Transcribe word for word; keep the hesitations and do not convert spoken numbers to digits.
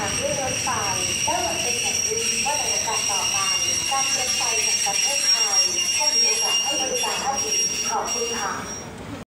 างด้วยรถไฟได้หวังเป็นอย่างยิ่งว่าในโอกาสต่อไปการรถไฟแห่งประเทศไทยคงมีโอกาสให้บริการได้อีกขอบคุณค่ะ